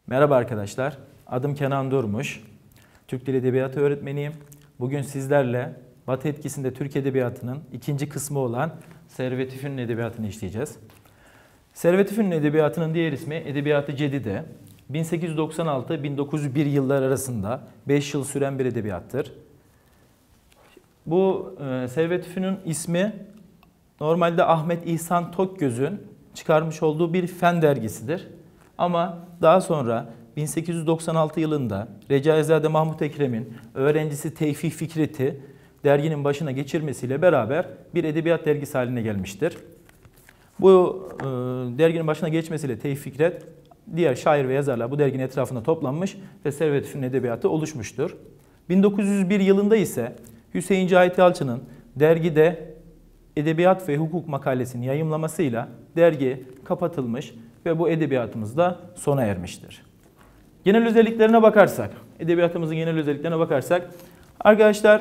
Merhaba arkadaşlar, adım Kenan Durmuş. Türk Dil Edebiyatı öğretmeniyim. Bugün sizlerle Batı etkisinde Türk Edebiyatı'nın ikinci kısmı olan Servet-i Fünun Edebiyatı'nı işleyeceğiz. Servet-i Fünun Edebiyatı'nın diğer ismi Edebiyat-ı Cedide. 1896-1901 yıllar arasında 5 yıl süren bir edebiyattır. Bu Servet-i Fünun ismi normalde Ahmet İhsan Tokgöz'ün çıkarmış olduğu bir fen dergisidir. Ama daha sonra 1896 yılında Recaizade Mahmut Ekrem'in öğrencisi Tevfik Fikret'i derginin başına geçirmesiyle beraber bir edebiyat dergisi haline gelmiştir. Bu derginin başına geçmesiyle Tevfik Fikret, diğer şair ve yazarlar bu derginin etrafında toplanmış ve Servet-i Fünun Edebiyatı oluşmuştur. 1901 yılında ise Hüseyin Cahit Yalçın'ın dergide edebiyat ve hukuk makalesini yayımlamasıyla dergi kapatılmış ve bu edebiyatımız da sona ermiştir. Genel özelliklerine bakarsak, edebiyatımızın genel özelliklerine bakarsak, arkadaşlar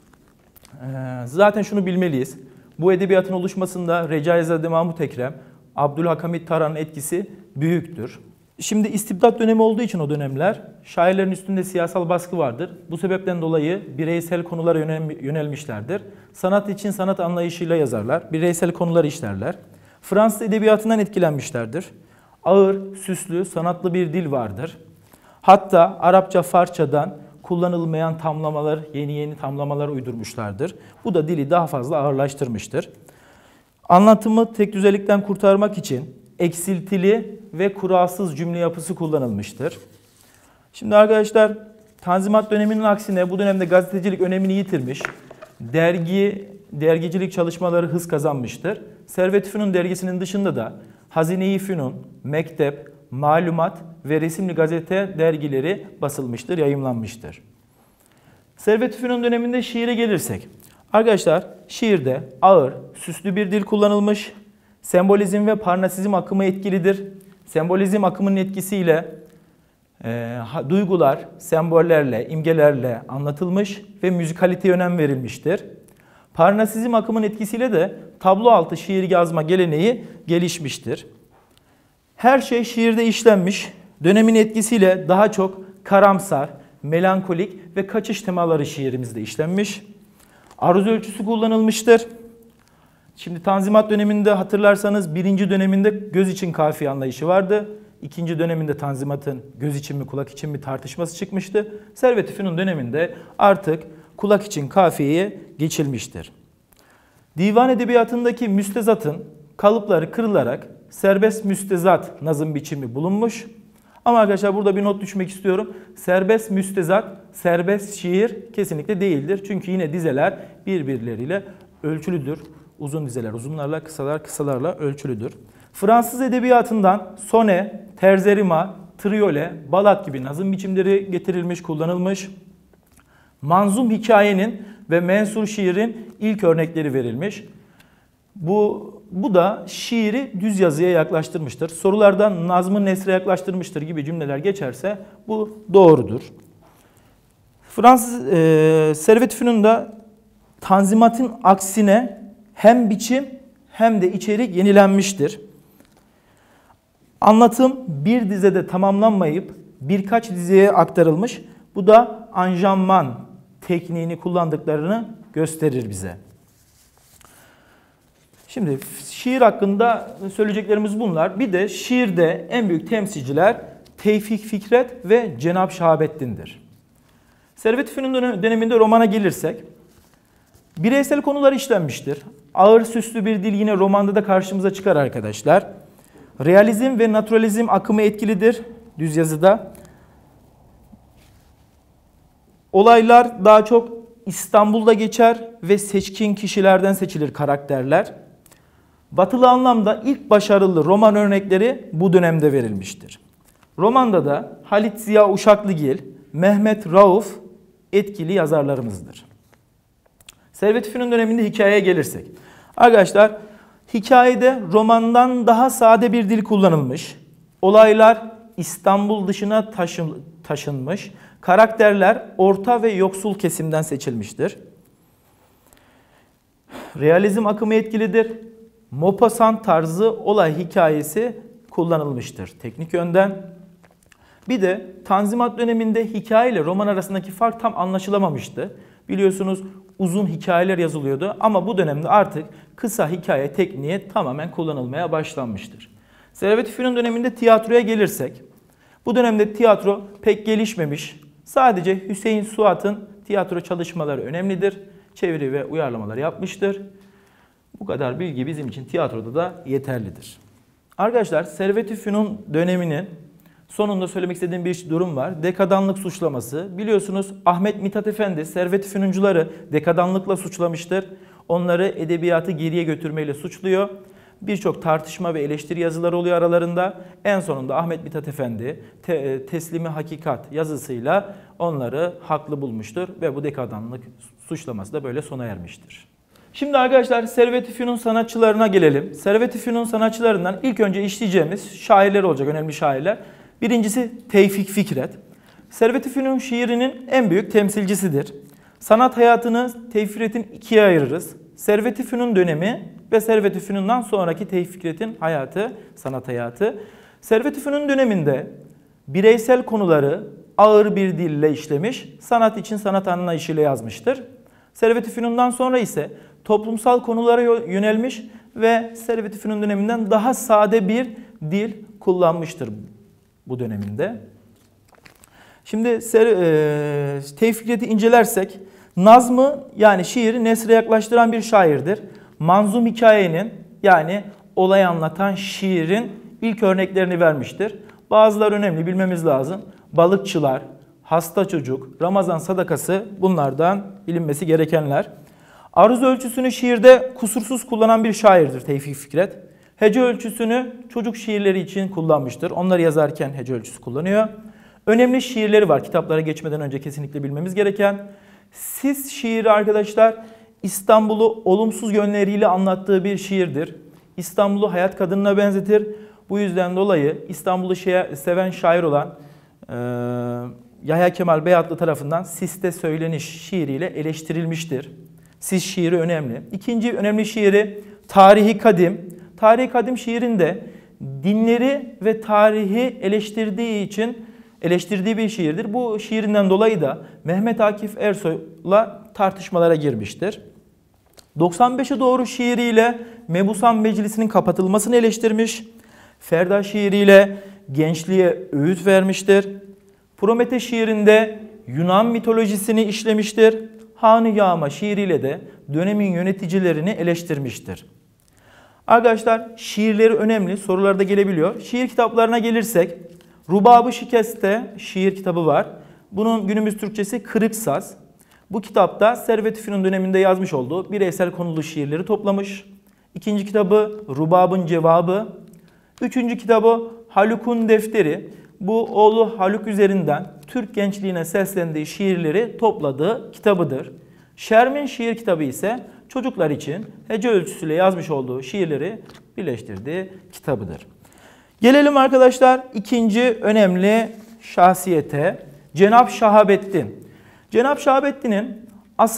zaten şunu bilmeliyiz. Bu edebiyatın oluşmasında Recaizade Mahmut Ekrem, Abdülhakamit Tarhan'ın etkisi büyüktür. Şimdi istibdat dönemi olduğu için o dönemler şairlerin üstünde siyasal baskı vardır. Bu sebepten dolayı bireysel konulara yönelmişlerdir. Sanat için sanat anlayışıyla yazarlar, bireysel konuları işlerler. Fransız edebiyatından etkilenmişlerdir. Ağır, süslü, sanatlı bir dil vardır. Hatta Arapça, Farsçadan kullanılmayan tamlamalar, yeni tamlamalar uydurmuşlardır. Bu da dili daha fazla ağırlaştırmıştır. Anlatımı tek düzelikten kurtarmak için eksiltili ve kuralsız cümle yapısı kullanılmıştır. Şimdi arkadaşlar Tanzimat döneminin aksine bu dönemde gazetecilik önemini yitirmiş. Dergicilik çalışmaları hız kazanmıştır. Servet-i Fünun dergisinin dışında da Hazine-i Fünun, Mektep, Malumat ve Resimli Gazete dergileri basılmıştır, yayımlanmıştır. Servet-i Fünun döneminde şiire gelirsek, arkadaşlar şiirde ağır, süslü bir dil kullanılmış, sembolizm ve parnasizm akımı etkilidir. Sembolizm akımının etkisiyle duygular, sembollerle, imgelerle anlatılmış ve müzikaliteye önem verilmiştir. Parnasizm akımının etkisiyle de tablo altı şiir yazma geleneği gelişmiştir. Her şey şiirde işlenmiş, dönemin etkisiyle daha çok karamsar, melankolik ve kaçış temaları şiirimizde işlenmiş. Aruz ölçüsü kullanılmıştır. Şimdi Tanzimat döneminde hatırlarsanız birinci döneminde göz için kafiye anlayışı vardı. İkinci döneminde Tanzimat'ın göz için mi kulak için mi tartışması çıkmıştı. Servet-i Fünun döneminde artık kulak için kafiyeye geçilmiştir. Divan edebiyatındaki müstezatın kalıpları kırılarak serbest müstezat nazım biçimi bulunmuş. Ama arkadaşlar burada bir not düşmek istiyorum. Serbest müstezat, serbest şiir kesinlikle değildir. Çünkü yine dizeler birbirleriyle ölçülüdür. Uzun dizeler uzunlarla, kısalar kısalarla ölçülüdür. Fransız edebiyatından sone, terzerima, triyole, balat gibi nazım biçimleri getirilmiş, kullanılmış. Manzum hikayenin ve mensur şiirin ilk örnekleri verilmiş. Bu da şiiri düz yazıya yaklaştırmıştır. Sorulardan nazmı nesre yaklaştırmıştır gibi cümleler geçerse bu doğrudur. Fransız Servet-i Fünun'da Tanzimat'ın aksine hem biçim hem de içerik yenilenmiştir. Anlatım bir dizede tamamlanmayıp birkaç dizeye aktarılmış. Bu da anjanman tekniğini kullandıklarını gösterir bize. Şimdi şiir hakkında söyleyeceklerimiz bunlar. Bir de şiirde en büyük temsilciler Tevfik Fikret ve Cenab-ı Şahabettin'dir. Servet-i Fünun döneminde romana gelirsek, bireysel konular işlenmiştir. Ağır süslü bir dil yine romanda da karşımıza çıkar arkadaşlar. Realizm ve naturalizm akımı etkilidir düz yazıda. Olaylar daha çok İstanbul'da geçer ve seçkin kişilerden seçilir karakterler. Batılı anlamda ilk başarılı roman örnekleri bu dönemde verilmiştir. Romanda da Halit Ziya Uşaklıgil, Mehmet Rauf etkili yazarlarımızdır. Servet-i Fünun döneminde hikayeye gelirsek. Arkadaşlar hikayede romandan daha sade bir dil kullanılmış. Olaylar İstanbul dışına taşınmış. Karakterler orta ve yoksul kesimden seçilmiştir. Realizm akımı etkilidir. Maupassant tarzı olay hikayesi kullanılmıştır teknik yönden. Bir de Tanzimat döneminde hikaye ile roman arasındaki fark tam anlaşılamamıştı. Biliyorsunuz uzun hikayeler yazılıyordu ama bu dönemde artık kısa hikaye tekniği tamamen kullanılmaya başlanmıştır. Servet-i Fünun döneminde tiyatroya gelirsek, bu dönemde tiyatro pek gelişmemiş. Sadece Hüseyin Suat'ın tiyatro çalışmaları önemlidir. Çeviri ve uyarlamalar yapmıştır. Bu kadar bilgi bizim için tiyatroda da yeterlidir. Arkadaşlar, Servet-i Fünun döneminin sonunda söylemek istediğim bir durum var. Dekadanlık suçlaması. Biliyorsunuz Ahmet Mithat Efendi Servet-i Fünuncuları dekadanlıkla suçlamıştır. Onları edebiyatı geriye götürmeyle suçluyor. Birçok tartışma ve eleştiri yazıları oluyor aralarında. En sonunda Ahmet Mithat Efendi Teslimi Hakikat yazısıyla onları haklı bulmuştur ve bu dekadanlık suçlaması da böyle sona ermiştir. Şimdi arkadaşlar Servet-i Fünun sanatçılarına gelelim. Servet-i Fünun sanatçılarından ilk önce işleyeceğimiz şairler olacak, önemli şairler. Birincisi Tevfik Fikret. Servet-i Fünun şiirinin en büyük temsilcisidir. Sanat hayatını Tevfik Fikret'in ikiye ayırırız. Servet-i Fünun dönemi ve Servet-i Fünun'dan sonraki Tevfik Fikret'in hayatı, sanat hayatı. Servet-i Fünun döneminde bireysel konuları ağır bir dille işlemiş, sanat için sanat anlayışıyla yazmıştır. Servet-i Fünun'dan sonra ise toplumsal konulara yönelmiş ve Servet-i Fünun döneminden daha sade bir dil kullanmıştır bu döneminde. Şimdi Tevfik Fikret'i incelersek, nazmı yani şiiri nesre yaklaştıran bir şairdir. Manzum hikayenin yani olayı anlatan şiirin ilk örneklerini vermiştir. Bazıları önemli, bilmemiz lazım. Balıkçılar, Hasta Çocuk, Ramazan Sadakası bunlardan bilinmesi gerekenler. Aruz ölçüsünü şiirde kusursuz kullanan bir şairdir Tevfik Fikret. Hece ölçüsünü çocuk şiirleri için kullanmıştır. Onları yazarken hece ölçüsü kullanıyor. Önemli şiirleri var kitaplara geçmeden önce kesinlikle bilmemiz gereken. Sis şiiri arkadaşlar İstanbul'u olumsuz yönleriyle anlattığı bir şiirdir. İstanbul'u hayat kadınına benzetir. Bu yüzden dolayı İstanbul'u seven şair olan Yahya Kemal Beyatlı tarafından Sis'te Söyleniş şiiriyle eleştirilmiştir. Sis şiiri önemli. İkinci önemli şiiri Tarihi Kadim. Tarihi Kadim şiirinde dinleri ve tarihi eleştirdiği bir şiirdir. Bu şiirinden dolayı da Mehmet Akif Ersoy'la tartışmalara girmiştir. 95'e doğru şiiriyle Mebusan Meclisi'nin kapatılmasını eleştirmiş. Ferda şiiriyle gençliğe öğüt vermiştir. Promete şiirinde Yunan mitolojisini işlemiştir. Han-ı Yağma şiiriyle de dönemin yöneticilerini eleştirmiştir. Arkadaşlar şiirleri önemli, sorularda gelebiliyor. Şiir kitaplarına gelirsek Rubab-ı Şikeste şiir kitabı var. Bunun günümüz Türkçesi Kırık Saz. Bu kitapta Servet-i Fünun döneminde yazmış olduğu bireysel konulu şiirleri toplamış. İkinci kitabı Rubab'ın Cevabı. Üçüncü kitabı Haluk'un Defteri. Bu oğlu Haluk üzerinden Türk gençliğine seslendiği şiirleri topladığı kitabıdır. Şermin şiir kitabı ise çocuklar için hece ölçüsüyle yazmış olduğu şiirleri birleştirdiği kitabıdır. Gelelim arkadaşlar ikinci önemli şahsiyete, Cenab-ı Şahabettin. Cenab-ı Şahabettin'in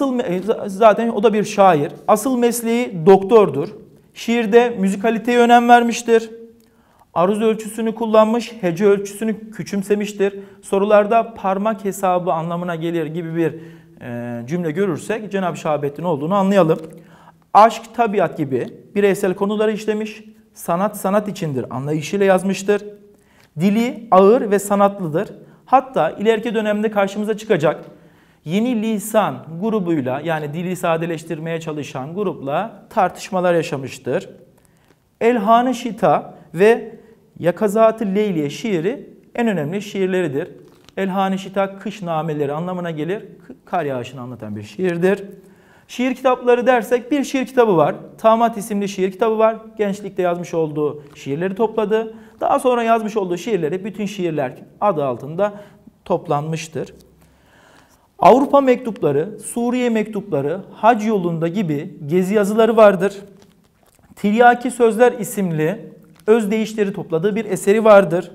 zaten o da bir şair. Asıl mesleği doktordur. Şiirde müzikaliteye önem vermiştir. Aruz ölçüsünü kullanmış, hece ölçüsünü küçümsemiştir. Sorularda parmak hesabı anlamına gelir gibi bir cümle görürsek Cenab-ı Şahabettin olduğunu anlayalım. Aşk, tabiat gibi bireysel konuları işlemiş. Sanat sanat içindir anlayışıyla yazmıştır. Dili ağır ve sanatlıdır. Hatta ileriki dönemde karşımıza çıkacak Yeni Lisan grubuyla yani dili sadeleştirmeye çalışan grupla tartışmalar yaşamıştır. Elhan-ı Şita ve Yakazat-ı Leyliye şiiri en önemli şiirleridir. Elhan-ı Şita kış nameleri anlamına gelir. Kar yağışını anlatan bir şiirdir. Şiir kitapları dersek bir şiir kitabı var. Tamat isimli şiir kitabı var. Gençlikte yazmış olduğu şiirleri topladı. Daha sonra yazmış olduğu şiirleri bütün şiirler adı altında toplanmıştır. Avrupa mektupları, Suriye mektupları, Hac yolunda gibi gezi yazıları vardır. Tiryaki Sözler isimli özdeyişleri topladığı bir eseri vardır.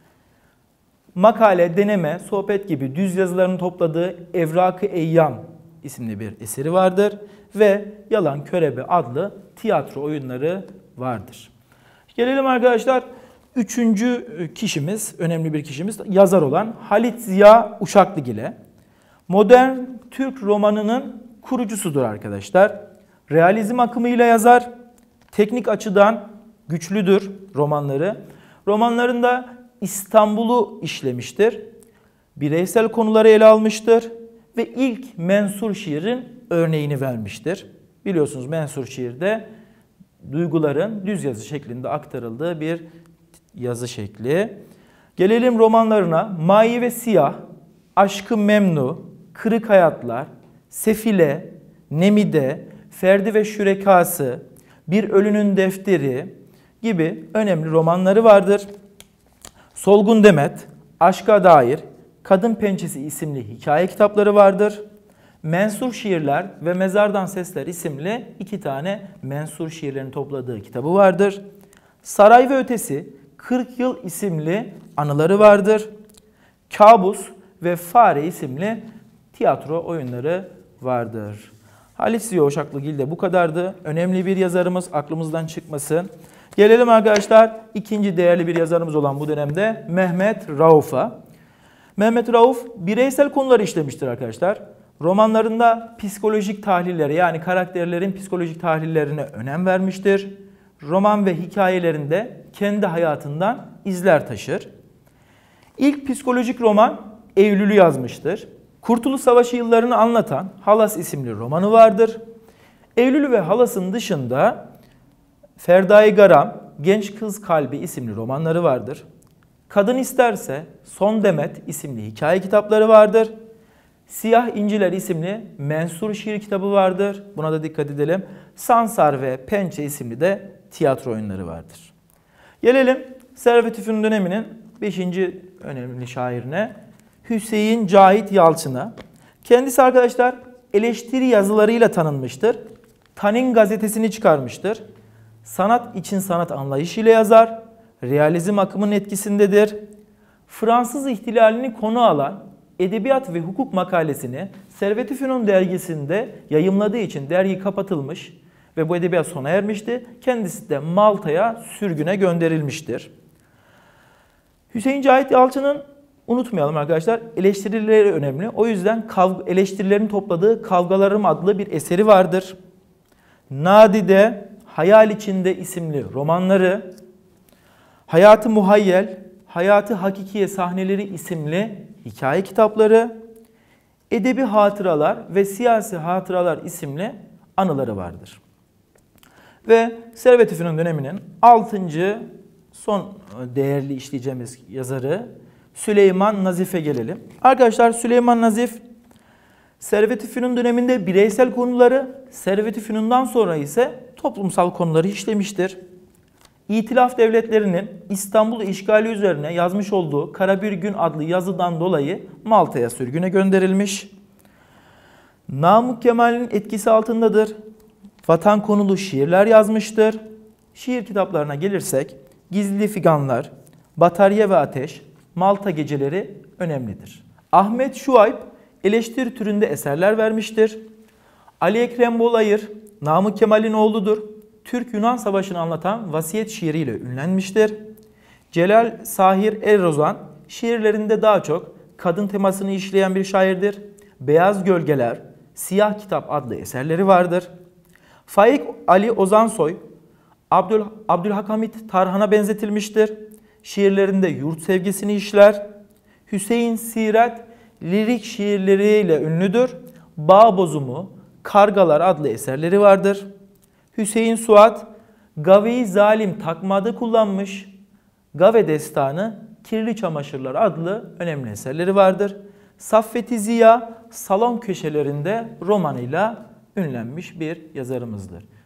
Makale, deneme, sohbet gibi düz yazılarını topladığı Evrak-ı Eyyam isimli bir eseri vardır. Ve Yalan Körebe adlı tiyatro oyunları vardır. Gelelim arkadaşlar Üçüncü kişimiz, önemli bir kişimiz yazar olan Halit Ziya Uşaklıgil. Modern Türk romanının kurucusudur arkadaşlar. Realizm akımıyla yazar. Teknik açıdan güçlüdür romanları. Romanlarında İstanbul'u işlemiştir. Bireysel konuları ele almıştır ve ilk mensur şiirin örneğini vermiştir. Biliyorsunuz mensur şiirde duyguların düz yazı şeklinde aktarıldığı bir yazı şekli. Gelelim romanlarına. Mavi ve Siyah, Aşk-ı Memnu, Kırık Hayatlar, Sefile, Nemide, Ferdi ve Şürekası, Bir Ölünün Defteri gibi önemli romanları vardır. Solgun Demet, Aşka Dair, Kadın Pençesi isimli hikaye kitapları vardır. Mensur Şiirler ve Mezardan Sesler isimli 2 tane mensur şiirlerini topladığı kitabı vardır. Saray ve Ötesi, 40 Yıl isimli anıları vardır. Kabus ve Fare isimli tiyatro oyunları vardır. Halit Ziya Uşaklıgil de bu kadardı. Önemli bir yazarımız, aklımızdan çıkmasın. Gelelim arkadaşlar ikinci değerli bir yazarımız olan bu dönemde Mehmet Rauf'a. Mehmet Rauf bireysel konuları işlemiştir arkadaşlar. Romanlarında psikolojik tahlillere, yani karakterlerin psikolojik tahlillerine önem vermiştir. Roman ve hikayelerinde kendi hayatından izler taşır. İlk psikolojik roman Eylül'ü yazmıştır. Kurtuluş Savaşı yıllarını anlatan Halas isimli romanı vardır. Eylül ve Halas'ın dışında Ferdai Garam, Genç Kız Kalbi isimli romanları vardır. Kadın İsterse, Son Demet isimli hikaye kitapları vardır. Siyah İnciler isimli mensur şiir kitabı vardır. Buna da dikkat edelim. Sansar ve Pençe isimli de tiyatro oyunları vardır. Gelelim Servet-i Fünun döneminin 5. önemli şairine, Hüseyin Cahit Yalçın'a. Kendisi arkadaşlar eleştiri yazılarıyla tanınmıştır. Tanin gazetesini çıkarmıştır. Sanat için sanat anlayışıyla yazar. Realizm akımının etkisindedir. Fransız ihtilalini konu alan edebiyat ve hukuk makalesini Servet-i Fünun dergisinde yayımladığı için dergi kapatılmış ve bu edebiyat sona ermişti. Kendisi de Malta'ya sürgüne gönderilmiştir. Hüseyin Cahit Yalçın'ın, unutmayalım arkadaşlar, eleştirileri önemli. O yüzden eleştirilerini topladığı Kavgalarım adlı bir eseri vardır. Nadide, Hayal İçinde isimli romanları, Hayatı Muhayyel, Hayatı Hakikiye Sahneleri isimli hikaye kitapları, Edebi Hatıralar ve Siyasi Hatıralar isimli anıları vardır. Ve Servet-i Fünun döneminin 6. son değerli işleyeceğimiz yazarı Süleyman Nazif'e gelelim. Arkadaşlar Süleyman Nazif, Servet-i Fünun döneminde bireysel konuları, Servet-i Fünun'dan sonra ise toplumsal konuları işlemiştir. İtilaf devletlerinin İstanbul işgali üzerine yazmış olduğu Kara Bir Gün adlı yazıdan dolayı Malta'ya sürgüne gönderilmiş. Namık Kemal'in etkisi altındadır. Vatan konulu şiirler yazmıştır. Şiir kitaplarına gelirsek Gizli Figanlar, Batarya ve Ateş, Malta Geceleri önemlidir. Ahmet Şuayb eleştiri türünde eserler vermiştir. Ali Ekrem Bolayır, Namık Kemal'in oğludur. Türk-Yunan Savaşı'nı anlatan vasiyet şiiriyle ünlenmiştir. Celal Sahir Erozan şiirlerinde daha çok kadın temasını işleyen bir şairdir. Beyaz Gölgeler, Siyah Kitap adlı eserleri vardır. Faik Ali Ozansoy, Abdülhakamit Tarhan'a benzetilmiştir. Şiirlerinde yurt sevgisini işler. Hüseyin Sirat lirik şiirleriyle ünlüdür. Bağ Bozumu, Kargalar adlı eserleri vardır. Hüseyin Suat, Gave-i Zalim takma adı kullanmış. Gave Destanı, Kirli Çamaşırlar adlı önemli eserleri vardır. Saffet-i Ziya, Salon Köşelerinde romanıyla ünlenmiş bir yazarımızdır.